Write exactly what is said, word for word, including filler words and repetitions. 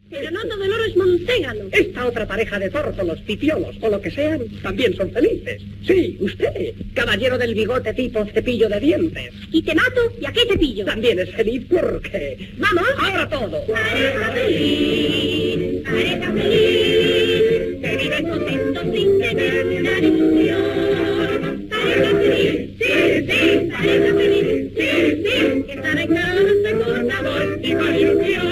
Pero no todo el oro es monténgalo. Esta otra pareja de tórtolos, pipiolos o lo que sean, también son felices. Sí, usted, caballero del bigote tipo cepillo de dientes. Y te mato, ¿y a qué te pillo? También es feliz porque... ¡Vamos! ¡Ahora todo! Pareja feliz, pareja feliz, que vive contento sin tener una ilusión. Pareja feliz, sí, sí, pareja feliz, sí, sí, que sabe que no se corta amor y con ilusión.